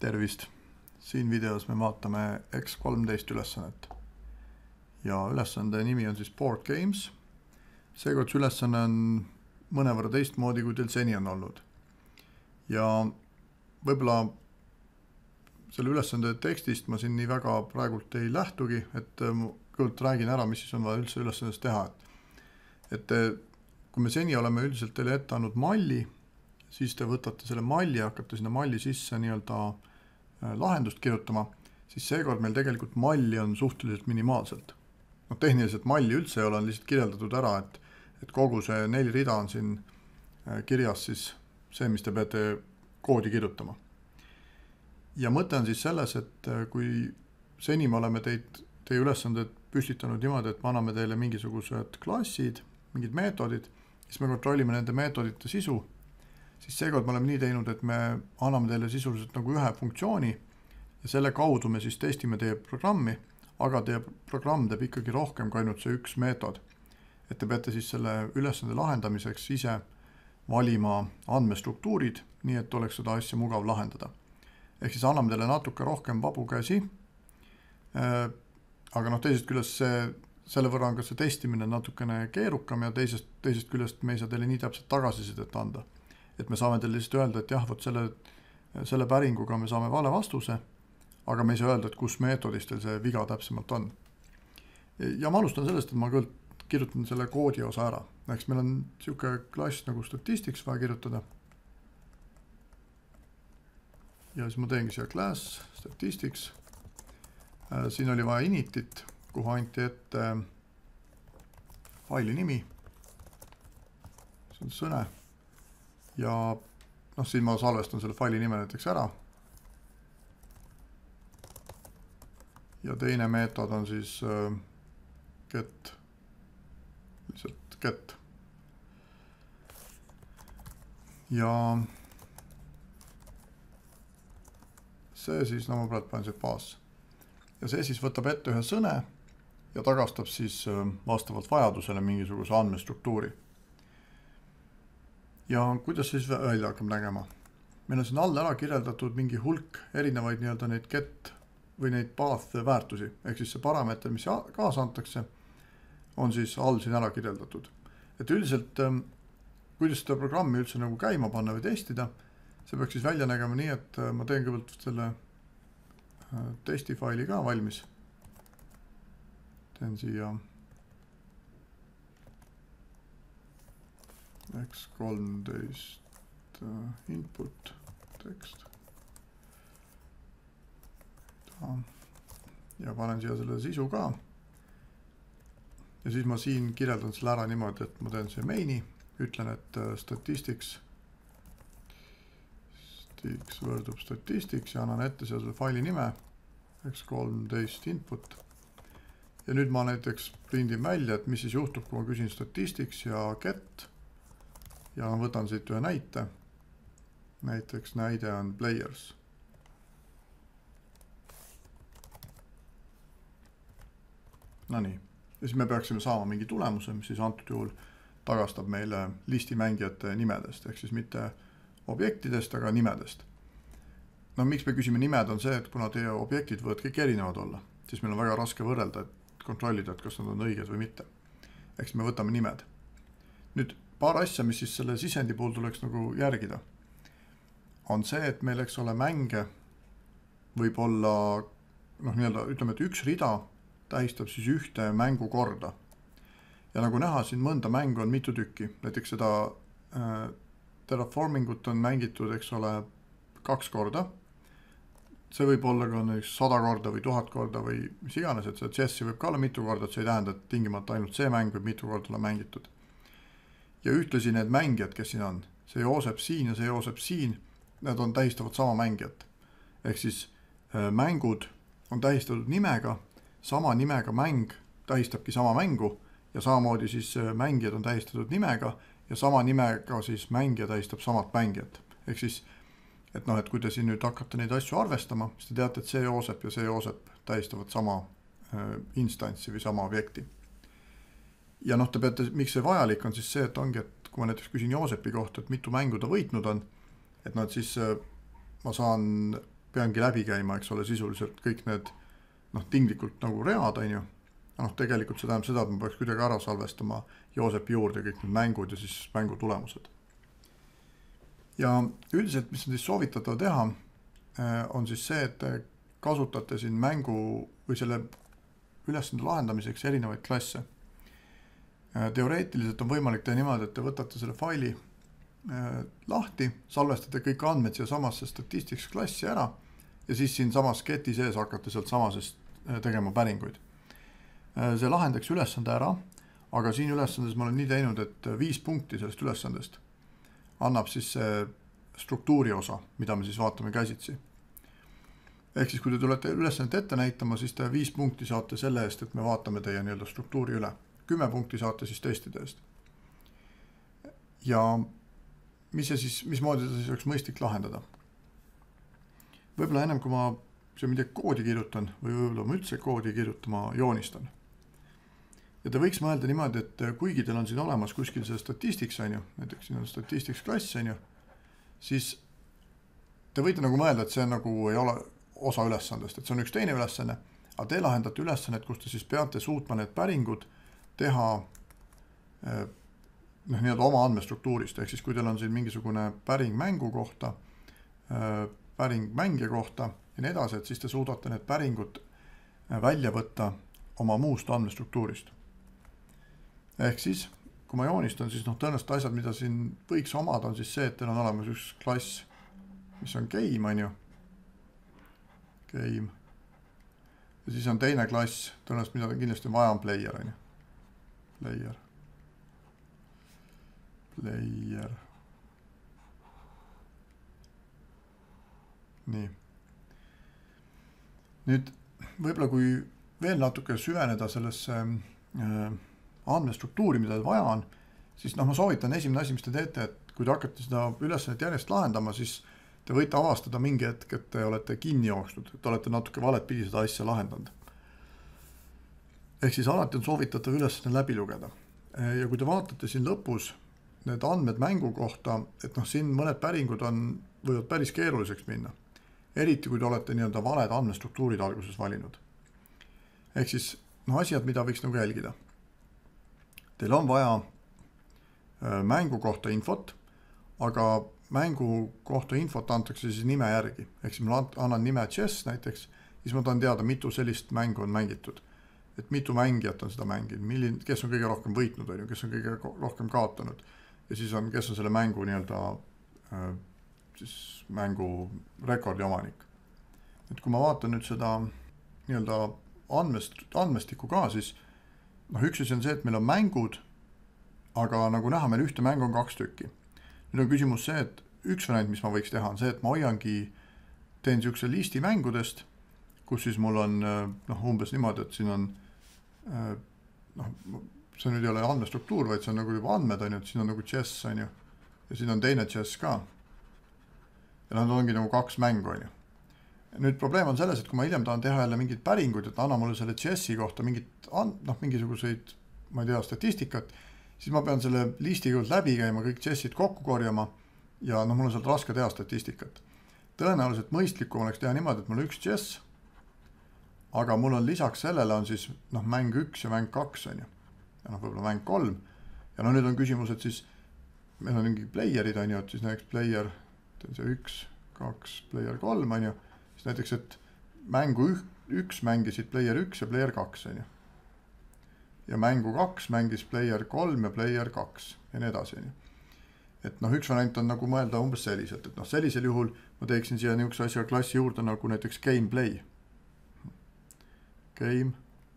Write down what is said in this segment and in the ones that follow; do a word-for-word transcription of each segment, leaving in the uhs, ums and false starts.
Tervist! Siin videos me vaatame X kolmteist ülesannet. Ja ülesande nimi on siis Board Games. Seekord ülesanne on mõnevõrra teistmoodi, kui teil seni on olnud. Ja võib-olla selle ülesande tekstist ma siin nii väga praegult ei lähtugi, et kõigepealt räägin ära, mis siis on vaja üldse ülesandes teha. Et kui me seni oleme üldiselt teile ette andnud malli, siis te võtate selle malli ja hakkate sinna malli sisse nii-öelda lahendust kirjutama, siis seekord meil tegelikult malli on suhteliselt minimaalselt. No, tehniliselt malli üldse ei ole, on lihtsalt kirjeldatud ära, et, et kogu see neli rida on siin kirjas siis see, mis te peate koodi kirjutama. Ja mõte on siis selles, et kui seni me oleme teid, teie ülesanded püstitanud niimoodi, et me anname teile mingisugused klassid, mingid meetodid, siis me kontrollime nende meetodite sisu, siis seekord me oleme nii teinud, et me anname teile sisuliselt nagu ühe funktsiooni ja selle kaudu me siis testime teie programmi, aga teie programm teeb ikkagi rohkem kui ainult see üks meetod. Et te peate siis selle ülesande lahendamiseks ise valima andmestruktuurid, nii et oleks seda asja mugav lahendada. Ehk siis anname teile natuke rohkem vabu käsi, aga noh, teisest küljest see, selle võrra on ka see testimine natukene keerukam ja teisest, teisest küljest me ei saa teile nii täpselt tagasisidet anda. Et me saame teile lihtsalt öelda, et jah, võt selle, selle päringuga me saame vale vastuse, aga me ei saa öelda, et kus meetodis teil see viga täpsemalt on. Ja ma alustan sellest, et ma küll kirjutan selle koodi osa ära. Eks meil on siuke klass nagu statistics vaja kirjutada. Ja siis ma teengi siia class, statistics. Siin oli vaja initit, kuhu anti ette faili nimi. See on sõne. Ja noh, siin ma salvestan selle faili nime näiteks ära. Ja teine meetod on siis äh, get, lihtsalt get. Ja see siis, no ma praegu panen see baas. Ja see siis võtab ette ühe sõne ja tagastab siis äh, vastavalt vajadusele mingisuguse andmestruktuuri. Ja kuidas siis välja hakkab nägema? Meil on siin all ära kirjeldatud mingi hulk erinevaid nii-öelda neid get või neid path väärtusi. Ehk siis see parameeter, mis kaasa antakse, on siis all siin ära kirjeldatud. Et üldiselt, kuidas seda programmi üldse nagu käima panna või testida, see peaks siis välja nägema nii, et ma teen kõigepealt selle testifaili ka valmis. Teen siia X kolmteist input tekst. Ja panen siia selle sisu ka. Ja siis ma siin kirjeldan selle ära niimoodi, et ma teen see main'i, ütlen, et statistics, statistics võrdub statistics ja annan ette selle faili nime X kolmteist input. Ja nüüd ma näiteks prindin välja, et mis siis juhtub, kui ma küsin statistics ja get. Ja ma võtan siit ühe näite. Näiteks näide on players. No nii. Ja siis me peaksime saama mingi tulemuse, mis siis antud juhul tagastab meile listi mängijate nimedest, ehk siis mitte objektidest, aga nimedest. No miks me küsime nimed on see, et kuna teie objektid võivad kõik erinevad olla, siis meil on väga raske võrrelda, et kontrollida, et kas nad on õiged või mitte. Ehk siis me võtame nimed. Nüüd paar asja, mis siis selle sisendi puhul tuleks nagu järgida, on see, et meil eks ole mänge võib olla, noh nii-öelda, ütleme, et üks rida tähistab siis ühte mängu korda. Ja nagu näha, siin mõnda mängu on mitu tükki. Näiteks seda äh, terraformingut on mängitud, eks ole, kaks korda. See võib olla ka sada korda või tuhat korda või mis iganes, et see chessi võib ka olla mitu korda, et see ei tähenda, et tingimata ainult see mäng võib mitu korda olla mängitud. Ja ühtlasi need mängijad, kes siin on, see Joosep siin ja see Joosep siin, need on tähistavad sama mängijat. Ehk siis äh, mängud on tähistatud nimega, sama nimega mäng tähistabki sama mängu ja samamoodi siis äh, mängijad on tähistatud nimega ja sama nimega siis mängija tähistab samat mängijat. Ehk siis, et noh, et kui te siin nüüd hakkate neid asju arvestama, siis te teate, et see Joosep ja see Joosep tähistavad sama äh, instantsi või sama objekti. Ja noh, te peate, miks see vajalik on siis see, et ongi, et kui ma näiteks küsin Joosepi kohta, et mitu mängu ta võitnud on, et noh, et siis ma saan peangi läbi käima, eks ole, sisuliselt kõik need noh, tinglikult nagu read, on ju. Noh, tegelikult see tähendab seda, et ma peaks kuidagi ära salvestama Joosepi juurde kõik need mängud ja siis mängu tulemused. Ja üldiselt, mis on siis soovitatav teha, on siis see, et te kasutate siin mängu või selle ülesande lahendamiseks erinevaid klasse. Teoreetiliselt on võimalik teha niimoodi, et te võtate selle faili lahti, salvestate kõik andmed siia samasse statistics klassi ära ja siis siin samas keti sees hakkate sealt samasest tegema päringuid. See lahendaks ülesande ära, aga siin ülesandes ma olen nii teinud, et viis punkti sellest ülesandest annab siis see struktuuri osa, mida me siis vaatame käsitsi. Ehk siis, kui te tulete ülesandet ette näitama, siis te viis punkti saate selle eest, et me vaatame teie nii-öelda struktuuri üle. Kümme punkti saate siis testide eest. Ja mis see siis, mismoodi ta siis oleks mõistlik lahendada? Võib-olla ennem, kui ma see midagi koodi kirjutan või võib-olla ma üldse koodi kirjutama joonistan. Ja te võiks mõelda niimoodi, et kuigi teil on siin olemas kuskil see statistics, on ju, näiteks siin on statistics klass, on ju, siis te võite nagu mõelda, et see nagu ei ole osa ülesandest, et see on üks teine ülesanne, aga te lahendate ülesannet, kus te siis peate suutma need päringud teha noh, nii-öelda oma andmestruktuurist, ehk siis kui teil on siin mingisugune päring mängu kohta, päring mängija kohta ja nii edasi, et siis te suudate need päringud välja võtta oma muust andmestruktuurist. Ehk siis, kui ma joonistan, siis noh, tõenäoliselt asjad, mida siin võiks omada, on siis see, et teil on olemas üks klass, mis on game, on ju. Game. Ja siis on teine klass, tõenäoliselt mida kindlasti vaja on player, on ju. Player. Player. Nii. Nüüd, võib-olla kui veel natuke süveneda sellesse äh, andmestruktuuri, mida te vaja on, siis noh, ma soovitan esimene asi, mis te teete, et kui te hakkate seda ülesannet järjest lahendama, siis te võite avastada mingi hetk, et te olete kinni jooksnud, et olete natuke valet pidi seda asja lahendanud. Ehk siis alati on soovitatav ülesanne läbi lugeda. Ja kui te vaatate siin lõpus need andmed mängu kohta, et noh, siin mõned päringud on, võivad päris keeruliseks minna. Eriti, kui te olete nii-öelda valed andmestruktuurid alguses valinud. Ehk siis noh, asjad, mida võiks nagu jälgida. Teil on vaja mängu kohta infot, aga mängu kohta infot antakse siis nime järgi. Ehk siis ma annan nime chess näiteks, siis ma tahan teada, mitu sellist mängu on mängitud. Et mitu mängijat on seda mänginud, milline, kes on kõige rohkem võitnud, kes on kõige rohkem kaotanud. Ja siis on, kes on selle mängu nii-öelda siis mängu rekordi omanik. Et kui ma vaatan nüüd seda nii-öelda andmest, andmestikku ka, siis noh, üks asi on see, et meil on mängud, aga nagu näha, meil ühte mängu on kaks tükki. Nüüd on küsimus see, et üks variant, mis ma võiks teha, on see, et ma hoiangi, teen siukse listi mängudest, kus siis mul on noh, umbes niimoodi, et siin on noh, see nüüd ei ole andmestruktuur, vaid see on nagu juba andmed, on ju, et siin on nagu chess, on ju, ja siin on teine chess ka. Ja nad ongi nagu kaks mängu, on ju. Nüüd probleem on selles, et kui ma hiljem tahan teha jälle mingid päringud, et anna mulle selle chessi kohta mingit, noh, mingisuguseid, ma ei tea, statistikat, siis ma pean selle listi juurde läbi käima, kõik chessid kokku korjama ja noh, mul on sealt raske teha statistikat. Tõenäoliselt mõistlikum oleks teha niimoodi, et mul on üks chess, aga mul on lisaks sellele on siis noh, mäng üks ja mäng kaks, on ju. Ja noh, võib-olla mäng kolm. Ja no nüüd on küsimus, et siis meil on mingi playerid, on ju, et siis näiteks player, see üks, kaks, player kolm, on ju. Siis näiteks, et mängu üks mängisid player üks ja player kaks, on ju. Ja mängu kaks mängis player kolm ja player kaks ja nii edasi, on ju. Et noh, üks variant on nagu mõelda umbes selliselt, et noh, sellisel juhul ma teeksin siia niisuguse asja klassi juurde nagu näiteks gameplay. Game,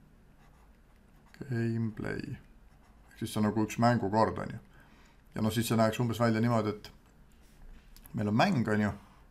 gameplay. Siis see on nagu üks mängukord, on ju. Ja noh, siis see näeks umbes välja niimoodi, et meil on mäng, on ju.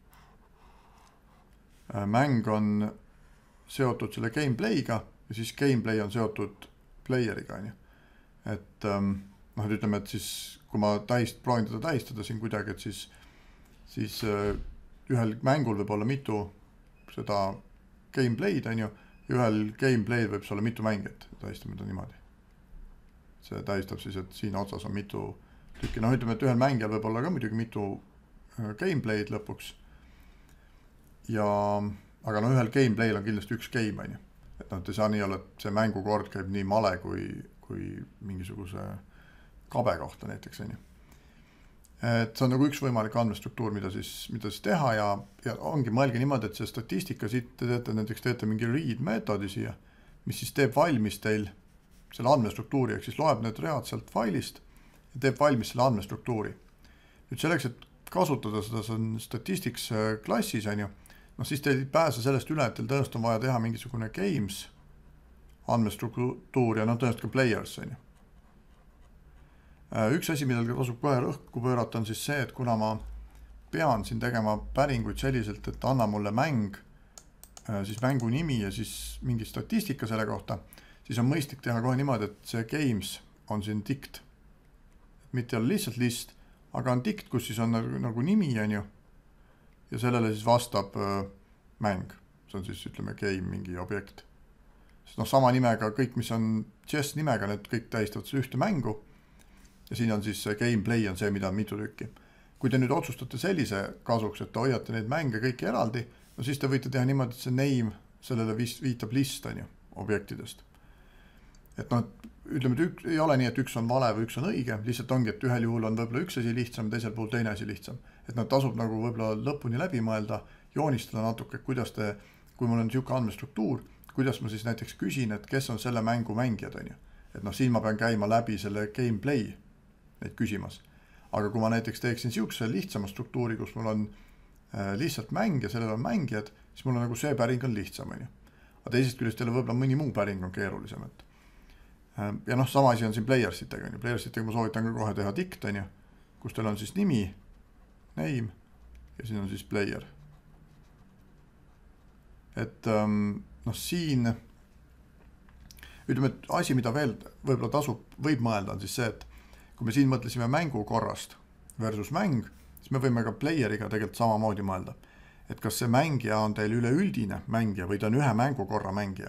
Mäng on seotud selle gameplayga ja siis gameplay on seotud playeriga, on ju. Et noh, et ütleme, et siis kui ma tähist, proovin teda tähistada siin kuidagi, et siis, siis ühel mängul võib olla mitu seda gameplay'd, on ju, ja ühel gameplay'd võib olla mitu mängijat, tähistame ta niimoodi. See tähistab siis, et siin otsas on mitu tükki, noh ütleme, et ühel mängijal võib olla ka muidugi mitu gameplay'd lõpuks. ja aga no ühel gameplay'l on kindlasti üks game, on ju. Et noh, et ei saa nii olla, et see mängukord käib nii male kui, kui mingisuguse kabe kohta näiteks, on ju. Et see on nagu üks võimalik andmestruktuur, mida siis, mida siis teha ja, ja ongi mõelge niimoodi, et see statistika siit te teete, näiteks teete mingi read meetodi siia, mis siis teeb valmis teil selle andmestruktuuri, ehk siis loeb need read sealt failist ja teeb valmis selle andmestruktuuri. Nüüd selleks, et kasutada seda statistics klassis, on ju, noh siis teil ei pääse sellest üle, et teil tõenäoliselt on vaja teha mingisugune games andmestruktuur ja noh tõenäoliselt ka players, on ju. Üks asi, millel tasub kohe rõhku pöörata, on siis see, et kuna ma pean siin tegema päringuid selliselt, et anna mulle mäng, siis mängu nimi ja siis mingi statistika selle kohta, siis on mõistlik teha kohe niimoodi, et see games on siin dict. Mitte ei ole lihtsalt list, aga on dict, kus siis on nagu, nagu nimi, on ju, ja sellele siis vastab mäng. See on siis, ütleme, game mingi objekt. Sest noh, sama nimega kõik, mis on chess nimega, need kõik tähistavad see ühte mängu. Ja siin on siis gameplay on see, mida on mitu tükki. Kui te nüüd otsustate sellise kasuks, et te hoiate neid mänge kõiki eraldi, no siis te võite teha niimoodi, et see name sellele viitab list, on ju, objektidest. Et noh, ütleme, et ük, ei ole nii, et üks on vale või üks on õige, lihtsalt ongi, et ühel juhul on võib-olla üks asi lihtsam, teisel puhul teine asi lihtsam. Et nad tasub nagu võib-olla lõpuni läbi mõelda, joonistada natuke, kuidas te, kui mul on niisugune andmestruktuur, kuidas ma siis näiteks küsin, et kes on selle mängu mängijad, on ju. Et noh, siin ma pean käima läbi selle gameplay neid küsimas. Aga kui ma näiteks teeksin siukse lihtsama struktuuri, kus mul on äh, lihtsalt mäng ja sellel on mängijad, siis mul on nagu see päring on lihtsam, on ju. Aga teisest küljest teile võib-olla mõni muu päring on keerulisem. Et. Äh, ja noh, sama asi on siin playersitega, on ju. Playersitega ma soovitan ka kohe teha dict, on ju, kus teil on siis nimi, name ja siin on siis player. Et ähm, noh, siin ütleme, et asi, mida veel võib-olla tasub, võib mõelda, on siis see, et kui me siin mõtlesime mängu korrast versus mäng, siis me võime ka playeriga tegelikult samamoodi mõelda. Et kas see mängija on teil üleüldine mängija või ta on ühe mängukorra mängija.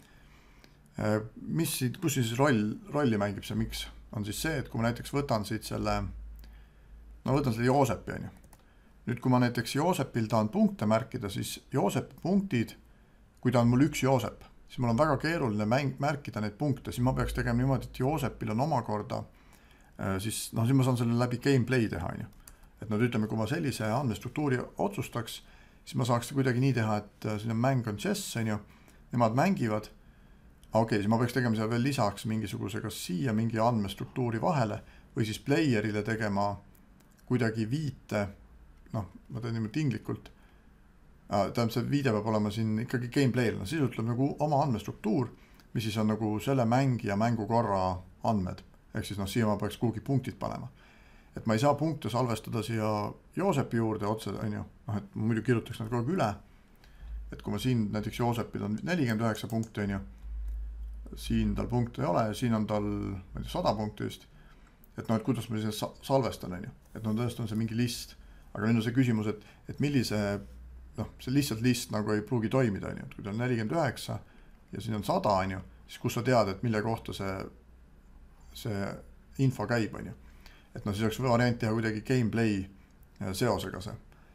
Mis siit, kus siis roll, rolli mängib see, miks? On siis see, et kui ma näiteks võtan siit selle, no võtan selle Joosepi, on ju. Nüüd, kui ma näiteks Joosepil tahan punkte märkida, siis Joosepi punktid, kui ta on mul üks Joosep, siis mul on väga keeruline mäng, märkida neid punkte, siis ma peaks tegema niimoodi, et Joosepil on omakorda siis, noh, siis ma saan selle läbi gameplay teha, on ju. Et no ütleme, kui ma sellise andmestruktuuri otsustaks, siis ma saaks kuidagi nii teha, et siin on mäng on chess, on ju, nemad mängivad. Okei, okay, siis ma peaks tegema seal veel lisaks mingisuguse kas siia mingi andmestruktuuri vahele või siis playerile tegema kuidagi viite, noh, ma teen niimoodi tinglikult. Tähendab, see viide peab olema siin ikkagi gameplay'l, no siis ütleb nagu oma andmestruktuur, mis siis on nagu selle mängija mängukorra andmed. Ehk siis noh, siia ma peaks kuhugi punktid panema. Et ma ei saa punkte salvestada siia Joosepi juurde otse, on ju. Noh, et ma muidu kirjutaks nad kogu üle. Et kui ma siin näiteks Joosepil on nelikümmend üheksa punkti, on ju. Siin tal punkte ei ole ja siin on tal ma ei tea, sada punkti just. Et noh, et kuidas ma siis salvestan, on ju. Et no tõesti on see mingi list. Aga nüüd on see küsimus, et, et millise, noh, see lihtsalt list nagu ei pruugi toimida, on ju. Et kui ta on nelikümmend üheksa ja siin on sada, on ju, siis kus sa tead, et mille kohta see see info käib, on ju. Et no siis oleks variant teha kuidagi gameplay seosega see.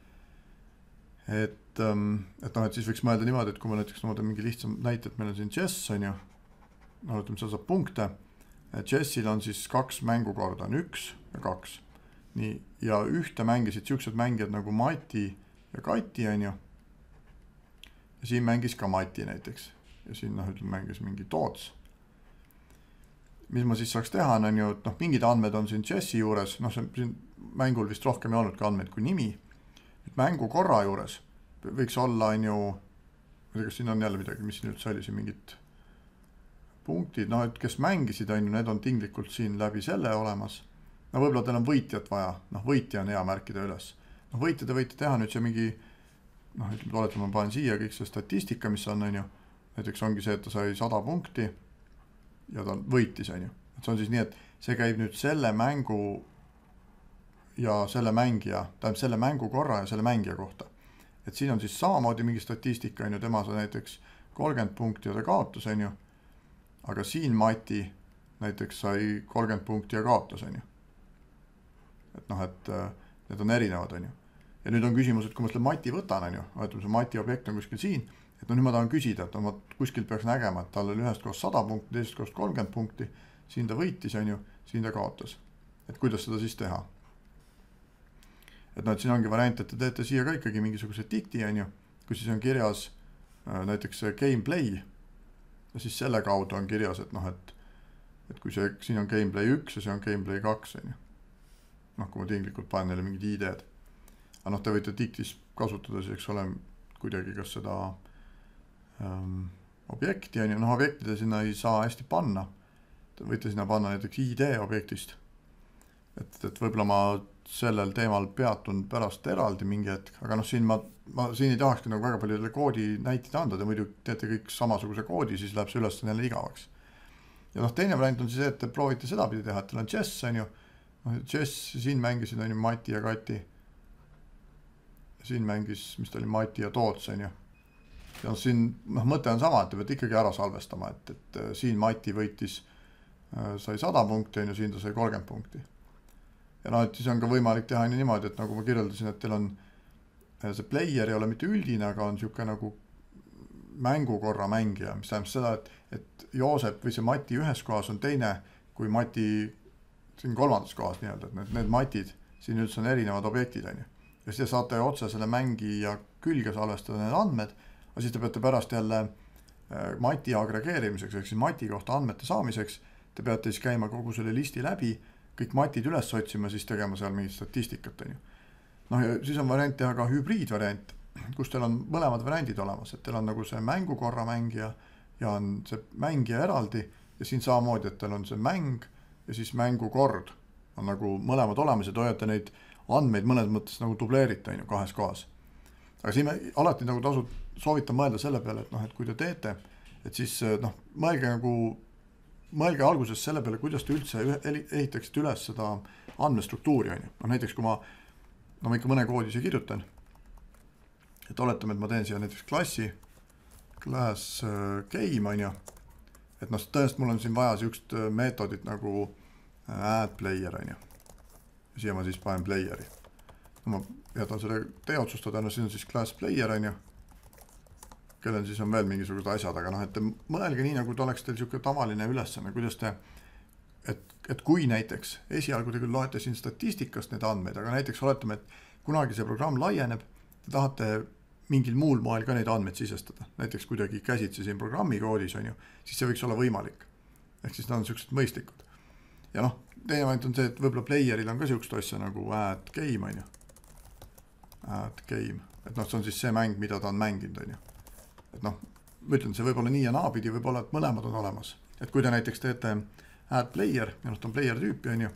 Et, et noh, et siis võiks mõelda niimoodi, et kui ma näiteks no, mingi lihtsam näite, et meil on siin chess, on ju, no ütleme, seal saab punkte. Chessil on siis kaks mängukorda, on üks ja kaks. Nii, ja ühte mängisid siuksed mängijad nagu Mati ja Kati, on ju. Ja siin mängis ka Mati näiteks. Ja siin noh, ütleme, mängis mingi Toots. Mis ma siis saaks teha, on ju, et noh, mingid andmed on siin chessi juures, noh, siin mängul vist rohkem ei olnud ka andmeid kui nimi. Mängu korra juures võiks olla, on ju, ma tea, kas siin on jälle midagi, mis siin üldse oli, siin mingid punktid, noh, et kes mängisid, on ju, need on tinglikult siin läbi selle olemas. No võib-olla teil on võitjat vaja, noh, võitja on hea märkida üles. Noh, võitja te võite teha nüüd see mingi, noh, ütleme, olete, ma panen siia kõik see statistika, mis on, on ju, näiteks ongi see, et ta sai sada punkti ja ta võitis, on ju. Et see on siis nii, et see käib nüüd selle mängu ja selle mängija, tähendab selle mängu korra ja selle mängija kohta. Et siin on siis samamoodi mingi statistika, on ju, tema sai näiteks kolmkümmend punkti ja ta kaotas, on ju. Aga siin Mati näiteks sai kolmkümmend punkti ja kaotas, on ju. Et noh, et need on erinevad, on ju. ja nüüd on küsimus, et kui ma selle mati võtan, on ju, võtame see mati objekt on kuskil siin, et no nüüd ma tahan küsida, et no ma kuskilt peaks nägema, et tal oli ühest kohast sada punkti, teisest kohast kolmkümmend punkti, siin ta võitis, on ju, siin ta kaotas. Et kuidas seda siis teha? Et no, et siin ongi variant, et te teete siia ka ikkagi mingisuguse dikti, on ju, kui siis on kirjas äh, näiteks gameplay, ja siis selle kaudu on kirjas, et noh, et, et kui see, siin on gameplay üks ja see on gameplay kaks, on ju. Noh, kui ma tinglikult panen neile mingid I D-d. Aga noh, te võite diktis kasutada siis, eks ole, kuidagi kas seda ähm, objekti, on ju, noh, objektide sinna ei saa hästi panna. Te võite sinna panna näiteks I D objektist. Et, et võib-olla ma sellel teemal peatun pärast eraldi mingi hetk, aga noh, siin ma, ma siin ei tahakski nagu väga palju koodi näiteid anda, te muidu teete kõik samasuguse koodi, siis läheb see üles neile igavaks. Ja noh, teine variant on siis, et te proovite seda pidi teha, et teil on chess, on ju, noh, chess, siin mängisid on ju Mati ja Kati. Siin mängis, mis ta oli, Mati ja Toots, on ju. Ja noh, siin, noh, mõte on sama, et te peate ikkagi ära salvestama, et, et siin Mati võitis, sai sada punkti, on ju, siin ta sai kolmkümmend punkti. Ja noh, et siis on ka võimalik teha niimoodi, et nagu ma kirjeldasin, et teil on see player ei ole mitte üldine, aga on siuke nagu mängukorra mängija, mis tähendab seda, et, et Joosep või see Mati ühes kohas on teine kui Mati siin kolmandas kohas nii-öelda, et need, need Matid siin üldse on erinevad objektid, on ju. Ja siis te saate otse selle mängija külge salvestada need andmed, aga siis te peate pärast jälle Mati agregeerimiseks, ehk siis Mati kohta andmete saamiseks, te peate siis käima kogu selle listi läbi, kõik matid üles otsima, siis tegema seal mingit statistikat, on ju. Noh, ja siis on variant teha ka hübriidvariant, kus teil on mõlemad variandid olemas, et teil on nagu see mängukorra mängija ja on see mängija eraldi ja siin samamoodi, et teil on see mäng ja siis mängukord on nagu mõlemad olemas ja te hoiate neid andmeid mõnes mõttes nagu dubleerite, on ju, kahes kohas. Aga siin me alati nagu tasud soovitan mõelda selle peale, et noh, et kui te teete, et siis noh, mõelge nagu mõelge alguses selle peale, kuidas te üldse ehitaksite üles seda andmestruktuuri, on ju. No näiteks, kui ma, no ma ikka mõne koodi siia kirjutan, et oletame, et ma teen siia näiteks klassi, class game, on ju, et noh, tõenäoliselt mul on siin vaja siukest meetodit nagu add player, on ju. Ja siia ma siis panen playeri. No ma jätan selle tee otsustada, no siin on siis class player, on ju, kellel siis on veel mingisugused asjad, aga noh, et te mõelge nii, nagu te oleks teil siuke tavaline ülesanne, kuidas te, et, et kui näiteks esialgu te küll loete siin statistikast need andmeid, aga näiteks oletame, et kunagi see programm laieneb, te tahate mingil muul moel ka neid andmeid sisestada, näiteks kuidagi käsitsi siin programmi koodis, on ju, siis see võiks olla võimalik. Ehk siis nad on siuksed mõistlikud. Ja noh, teine variant on see, et võib-olla playeril on ka siukest asja nagu add game, on ju. Add game. Et noh, see on siis see mäng, mida ta on mänginud, on ju. Et noh, ma ütlen, see võib olla nii ja naapidi, võib olla, et mõlemad on olemas. Et kui te näiteks teete add player, ja noh, ta on player tüüpi, on ju,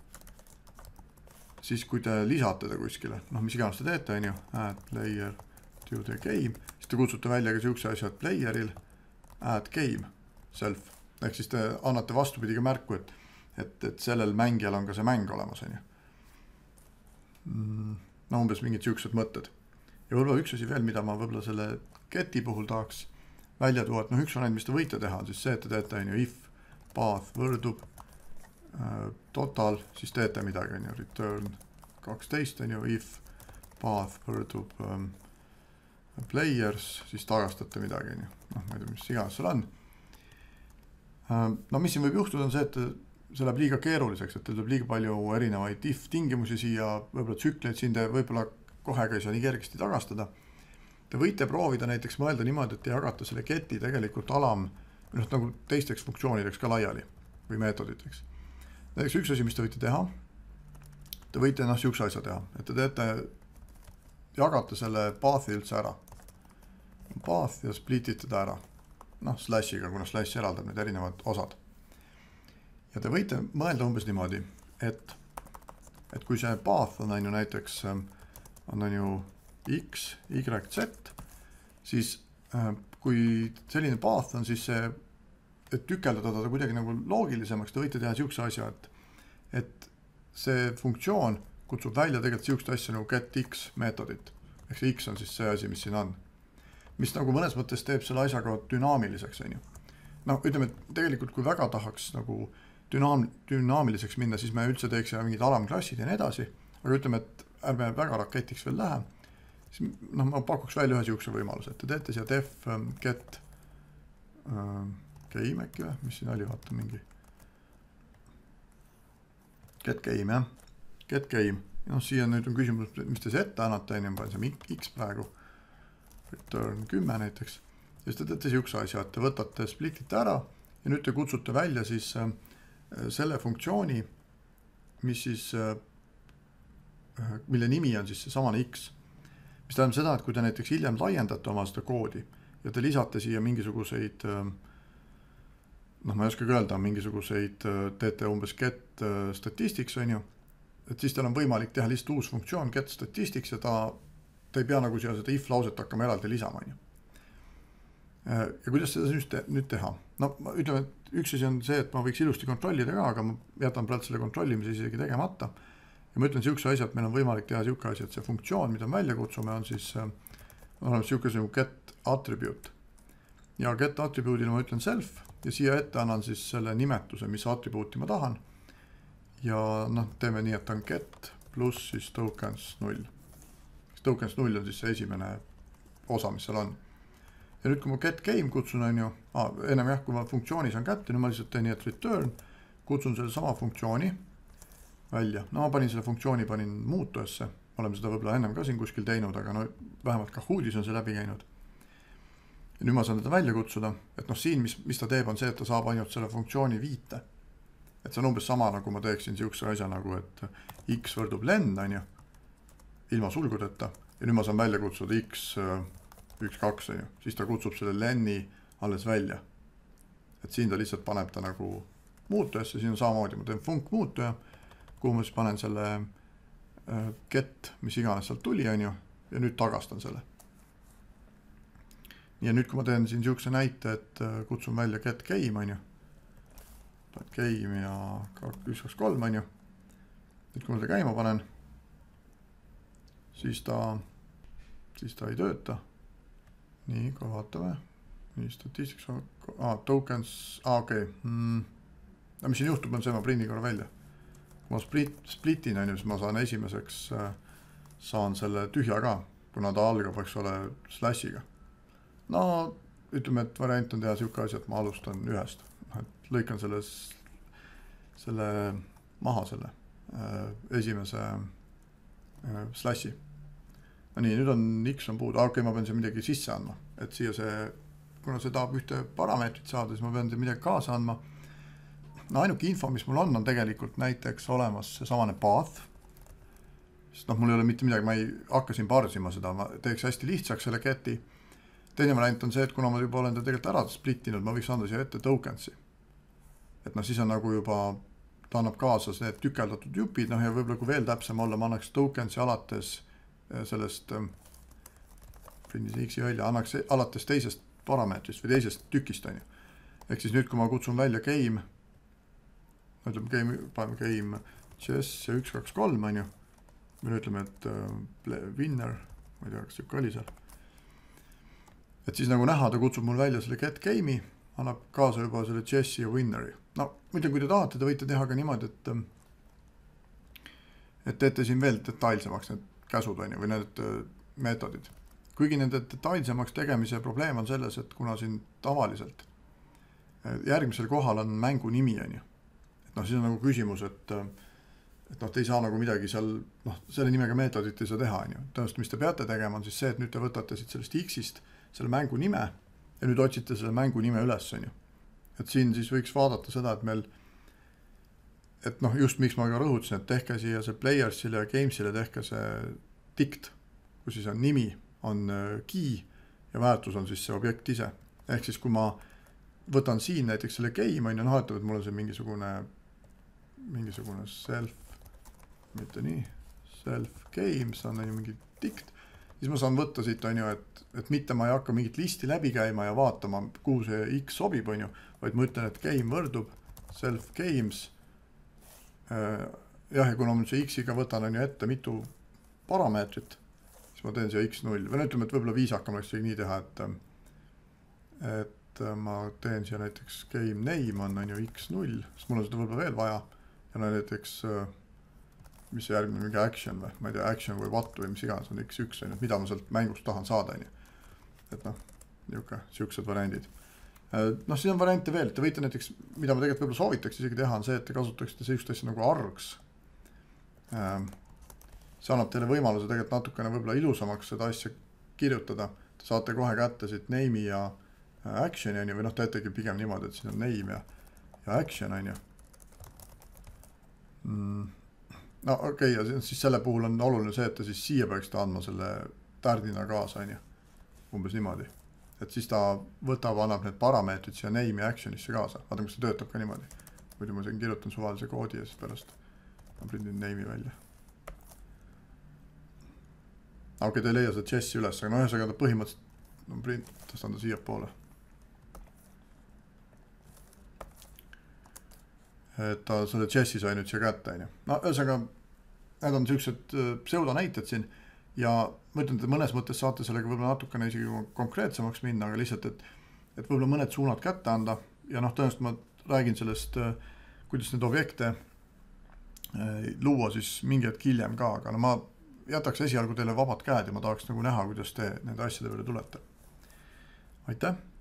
siis kui te lisate ta kuskile, noh, mis iganes te teete, on ju, add player to the game, siis te kutsute välja ka siukse asja, et playeril add game self. Ehk siis te annate vastupidi ka märku, et, et, et sellel mängijal on ka see mäng olemas, on ju. No umbes mingid siuksed mõtted. Ja võib-olla üks asi veel, mida ma võib-olla selle Geti puhul tahaks välja tuua, et noh, üks variant, mis te võite teha, on siis see, et te teete, on ju, if path võrdub äh, total, siis teete midagi, on ju, return kaksteist, on ju, if path võrdub ähm, players, siis tagastate midagi, on ju, noh, ma ei tea, mis iganes seal on. Ähm, no mis siin võib juhtuda, on see, et see läheb liiga keeruliseks, et teil tuleb liiga palju erinevaid if tingimusi siia, võib-olla tsükleid siin te võib-olla kohe ka ei saa nii kergesti tagastada. Te võite proovida näiteks mõelda niimoodi, et te jagate selle geti tegelikult alam, noh, nagu teisteks funktsioonideks ka laiali või meetoditeks. Näiteks üks asi, mis te võite teha, te võite noh, siukse asja teha, et te teete, jagate selle path'i üldse ära. Path ja splitite ta ära. Noh, slashiga, kuna slash eraldab need erinevad osad. Ja te võite mõelda umbes niimoodi, et, et kui see path on, on ju näiteks, on, on ju X, Y, Z, siis äh, kui selline path on, siis see, et tükeldada ta kuidagi nagu loogilisemaks, te võite teha siukse asja, et, et see funktsioon kutsub välja tegelikult siukest asja nagu getX meetodit. Ehk see X on siis see asi, mis siin on. Mis nagu mõnes mõttes teeb selle asjaga dünaamiliseks, on ju. No, ütleme, et tegelikult kui väga tahaks nagu dünaam, dünaamiliseks minna, siis me üldse teeks mingid alamklassid ja nii edasi, aga ütleme, et ärme väga raketiks veel lähe, siis noh, ma pakuks välja ühe siukse võimaluse, et te teete siia def get äh, game äkki või, mis siin oli, vaata mingi get game, jah, get game. Noh, siia nüüd on küsimus, mis te see ette annate, enne panen see X praegu, return kümme näiteks, ja siis te teete siukse asja, et te võtate, splitite ära ja nüüd te kutsute välja siis äh, selle funktsiooni, mis siis äh, mille nimi on siis see samane X. Mis tähendab seda, et kui te näiteks hiljem laiendate oma seda koodi ja te lisate siia mingisuguseid, noh, ma ei oskagi öelda, mingisuguseid teete umbes get statistics, on ju, et siis teil on võimalik teha lihtsalt uus funktsioon get statistics ja ta, te ei pea nagu siia seda if lauset hakkama eraldi lisama, on ju. Ja kuidas seda nüüd, te, nüüd teha? No ma ütleme, et üks asi on see, et ma võiks ilusti kontrollida ka, aga ma jätan praegu selle kontrollimise isegi tegemata. Ja ma ütlen siukse asja, et meil on võimalik teha siuke asja, et see funktsioon, mida me välja kutsume, on siis on siuke see get attribute. Ja get attribute'ile ma ütlen self ja siia ette annan siis selle nimetuse, mis attribute'i ma tahan. Ja noh, teeme nii, et on get pluss siis tokens null. Tokens null on siis see esimene osa, mis seal on. Ja nüüd, kui ma get game kutsun, on ju, ah, ennem jah, kui ma funktsioonis on kätte, nüüd ma lihtsalt teen nii, et return, kutsun selle sama funktsiooni välja. No ma panin selle funktsiooni, panin muutuesse. Oleme seda võib-olla ennem ka siin kuskil teinud, aga no vähemalt Kahoodis on see läbi käinud. Ja nüüd ma saan teda välja kutsuda, et noh siin, mis, mis ta teeb, on see, et ta saab ainult selle funktsiooni viite. Et see on umbes sama, nagu ma teeksin siukse asja nagu, et X võrdub len, on ju, ilma sulgudeta. Ja nüüd ma saan välja kutsuda X üks kaks, on ju, siis ta kutsub selle lenni alles välja. Et siin ta lihtsalt paneb ta nagu muutuesse, siin on samamoodi, ma teen funk muutuja, kuhu ma siis panen selle get, mis iganes sealt tuli, on ju, ja nüüd tagastan selle. Ja nüüd, kui ma teen siin siukse näite, et kutsun välja get game, on ju, game ja üks kaks kolm, on ju, nüüd kui ma seda käima panen, siis ta, siis ta ei tööta. Nii, kohe vaatame. Nii, statistiks, ah, tokens, ah, okei. Okay. Mm. Ja, mis siin juhtub, on see, ma printin korra välja. Kui ma split, splitin, on ju, siis ma saan esimeseks, saan selle tühja ka, kuna ta algab, eks ole, slashiga. No, ütleme, et variant on teha siuke asi, et ma alustan ühest. Et lõikan selles, selle maha selle esimese slashi. No nii, nüüd on X on puudu, okei, okay, ma pean siia midagi sisse andma, et siia see, kuna see tahab ühte parameetrit saada, siis ma pean siia midagi kaasa andma. No ainuke info, mis mul on, on tegelikult näiteks olemas see samane path, sest noh, mul ei ole mitte midagi, ma ei hakka siin parsima seda, ma teeks hästi lihtsaks selle get'i. Teine variant on see, et kuna ma juba olen ta tegelikult ära splittinud, ma võiks anda siia ette tokensi. Et noh, siis on nagu juba, ta annab kaasa need tükeldatud jupid, noh ja võib-olla kui veel täpsem olla, ma annaks tokensi alates sellest prindis X-i välja, annaks alates teisest parameetrist või teisest tükist, on ju. Ehk siis nüüd, kui ma kutsun välja game, ütleme game, paneme game chess ja üks kaks kolm, on ju. Me ütleme, et winner, ma ei tea, kas siuke oli seal. Et siis nagu näha, ta kutsub mul välja selle get game'i, annab kaasa juba selle chessi ja winneri. No, mõtlen, kui te tahate, te võite teha ka niimoodi, et et teete siin veel detailsemaks need käsud, on ju, või need meetodid. Kuigi nende detailsemaks tegemise probleem on selles, et kuna siin tavaliselt järgmisel kohal on mängu nimi, on ju. Et noh, siis on nagu küsimus, et, et noh, te ei saa nagu midagi seal, noh, selle nimega meetodit ei saa teha, on ju. Tõenäoliselt, mis te peate tegema, on siis see, et nüüd te võtate siit sellest X-ist selle mängu nime ja nüüd otsite selle mängu nime üles, on ju. Et siin siis võiks vaadata seda, et meil et noh, just miks ma ka rõhutasin, et tehke siia see playersile ja gamesile tehke see dict, kus siis on nimi, on key ja väärtus on siis see objekt ise. Ehk siis kui ma võtan siin näiteks selle game, on ju, noh, et mul on see mingisugune mingisugune self, mitte nii, self games on ju mingi dict, siis ma saan võtta siit, on ju, et, et mitte ma ei hakka mingit listi läbi käima ja vaatama, kuhu see X sobib, on ju, vaid ma ütlen, et game võrdub self games. Jah, ja kuna ma see X-iga võtan on ju ette mitu parameetrit, siis ma teen siia X null. Või ütleme, et võib-olla viisakam oleks nii teha, et, et ma teen siia näiteks game name on, on ju X null, sest mul on seda võib-olla veel vaja. Ja näiteks mis see järgmine mingi action või, ma ei tea, action või what või mis iganes on üks üks, mida ma sealt mängust tahan saada, on ju. Et noh, niuke, siuksed variandid. Noh, siin on variante veel, te võite näiteks, mida ma tegelikult võib-olla soovitaks isegi teha, on see, et te kasutaksite sellist asja nagu args. See annab teile võimaluse tegelikult natukene võib-olla ilusamaks seda asja kirjutada. Te saate kohe kätte siit name'i ja action'i, on ju, või noh, teetegi pigem niimoodi, et siin on name ja, ja action, on ju. No okei, okay, ja siis selle puhul on oluline see, et te siis siia peaks ta andma selle tärdina kaasa, on ju. Umbes niimoodi. Et siis ta võtab, annab need parameetrid siia name ja actionisse kaasa. Vaata, kas see töötab ka niimoodi. Muidu ma siin kirjutan suvalise koodi ja siis pärast ma prindin name'i välja. Okei, okay, te ei leia seda chess'i üles, aga no ühesõnaga ta põhimõtteliselt no, print, tõstan ta siia poole. Et ta selle chess'i sai nüüd siia kätte, on ju. No ühesõnaga, need on sellised pseudo näited siin. Ja ma ütlen, et mõnes mõttes saate sellega võib-olla natukene isegi konkreetsemaks minna, aga lihtsalt, et, et võib-olla mõned suunad kätte anda ja noh, tõenäoliselt ma räägin sellest, kuidas need objekte luua siis mingi hetk hiljem ka, aga no ma jätaks esialgu teile vabad käed ja ma tahaks nagu näha, kuidas te nende asjade peale tulete. Aitäh!